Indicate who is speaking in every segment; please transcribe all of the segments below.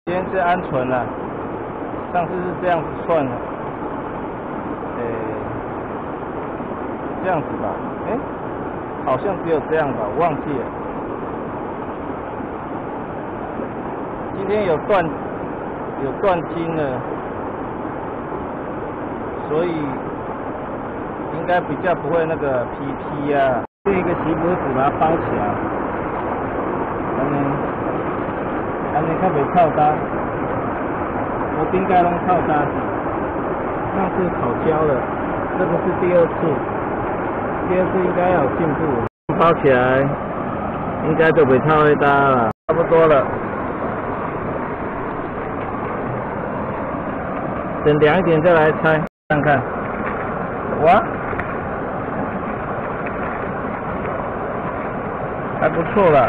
Speaker 1: 今天是鹌鹑了，上次是这样子算的，这样子吧，好像只有这样吧，我忘记了。今天有断筋了，所以应该比较不会那个皮啊。用一个锡箔纸把它包起来，安尼较袂臭焦，我顶盖拢臭焦去。上次烤焦了，这个是第二次应该要有进步。包起来，应该就袂臭灰焦了，差不多了。等凉一点再来拆，看看。哇，还不错了。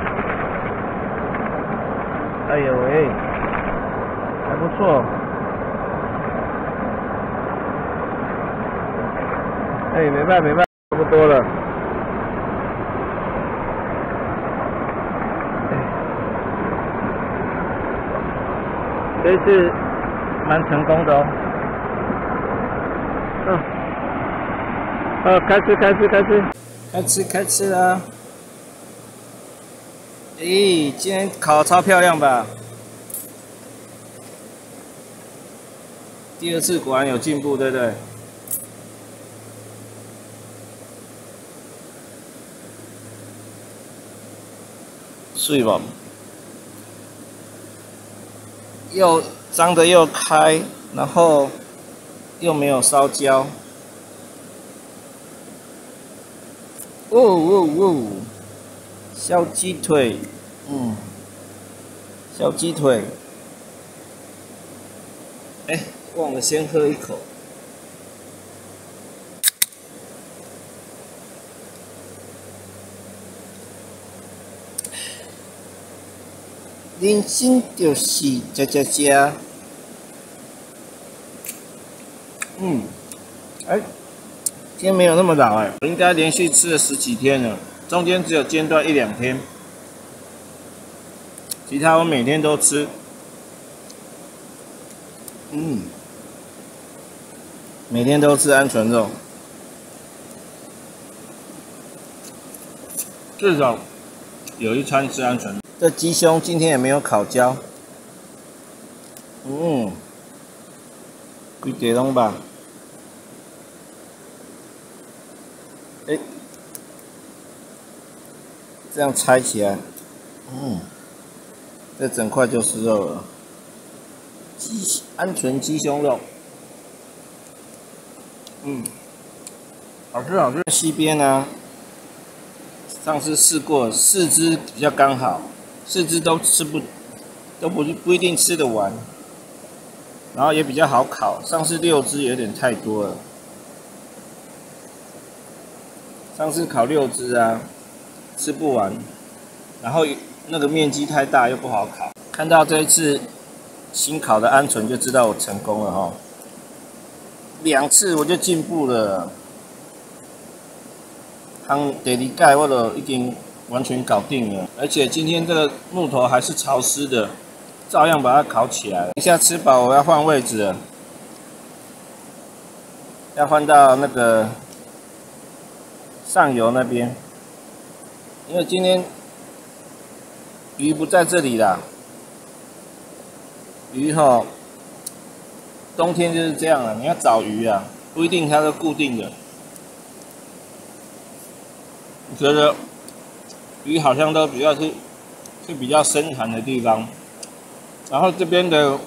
Speaker 1: 哎呦喂，还不错。没办法，差不多了。这一次蛮成功的哦。开吃啊！今天烤得超漂亮吧？第二次果然有进步，对不对？水吧，又张得又开，然后又没有烧焦。小鸡腿，小鸡腿。忘了先喝一口。人生就是吃。今天没有那么老我应该连续吃了10几天了，中间只有间断1、2天，其他我每天都吃。每天都吃鹌鹑肉，至少有一餐吃鹌鹑。这鸡胸今天也没有烤焦，规个拢吧。这样拆起来，这整块就是肉了。鹌鹑鸡胸肉，好吃。西边啊，上次试过，4只比较刚好，4只都不一定吃得完，然后也比较好烤。上次6只有点太多了，上次烤6只啊，吃不完，然后那个面积太大又不好烤。看到这一次新烤的鹌鹑就知道我成功了哈，2次我就进步了。第2盖我都已经完全搞定了，而且今天这个木头还是潮湿的，照样把它烤起来了。一下吃饱我要换位置了，要换到那个上游那边，因为今天鱼不在这里啦。鱼冬天就是这样了，你要找鱼啊，不一定它都固定的。我觉得鱼好像都比较是比较深潭的地方，然后这边的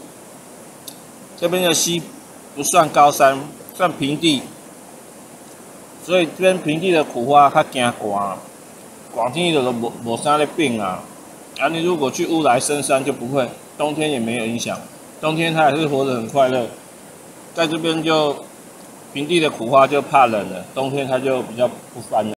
Speaker 1: 溪不算高山，算平地，所以这边平地的苦花较惊寒天就无啥咧变啊。你如果去乌来深山就不会，冬天也没有影响，冬天它还是活得很快乐。在这边就平地的苦花就怕冷了，冬天它就比较不烦了。